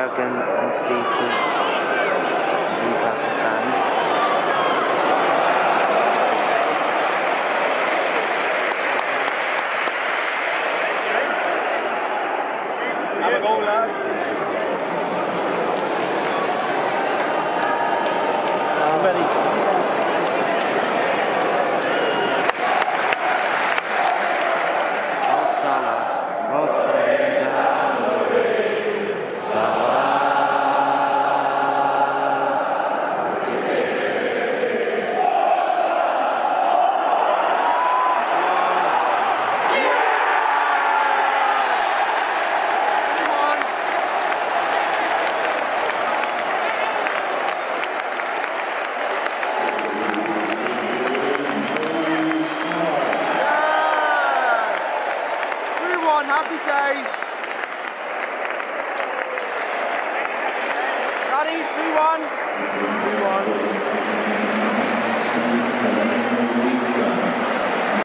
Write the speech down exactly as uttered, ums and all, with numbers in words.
arrogant and steep as Newcastle fans. Have a go, lads. How many? Oh, Salah. Oh, Salah. Salah. Happy days!